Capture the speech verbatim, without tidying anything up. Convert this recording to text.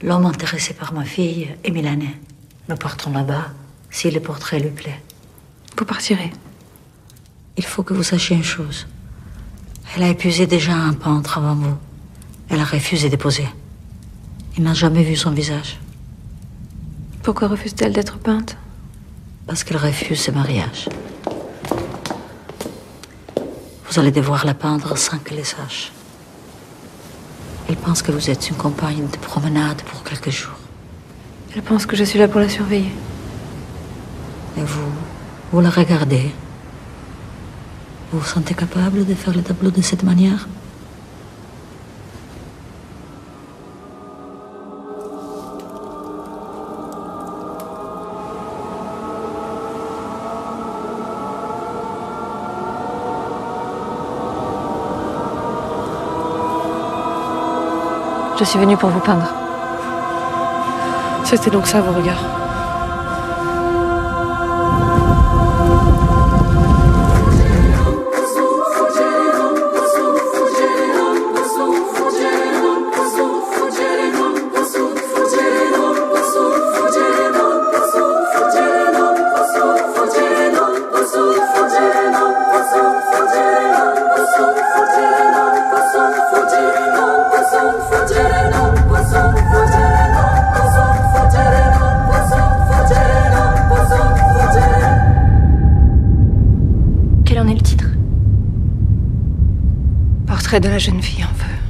L'homme intéressé par ma fille est milanais. Nous partons là-bas si le portrait lui plaît. Vous partirez. Il faut que vous sachiez une chose. Elle a épuisé déjà un peintre avant vous. Elle a refusé de poser. Il n'a jamais vu son visage. Pourquoi refuse-t-elle d'être peinte? Parce qu'elle refuse ce mariage. Vous allez devoir la peindre sans qu'elle le sache. Elle pense que vous êtes une compagne de promenade pour quelques jours. Elle pense que je suis là pour la surveiller. Et vous, vous la regardez. Vous vous sentez capable de faire le tableau de cette manière? Je suis venue pour vous peindre. C'était donc ça, vos regards. Quel en est le titre? Portrait de la jeune fille en feu.